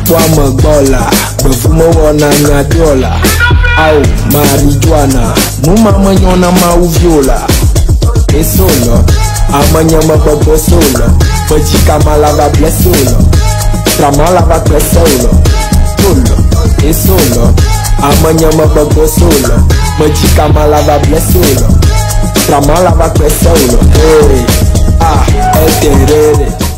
Wama bola, bevumo wana nyadiola. Au marijuana, muma manyona mauviola. E solo, amanyama babo solo. Pachika malava blessolo. Tramalava cresolo. Solo, e solo, amanyama babo solo. Pachika malava blessolo. Tramalava cresolo. Hey, ah, é terere.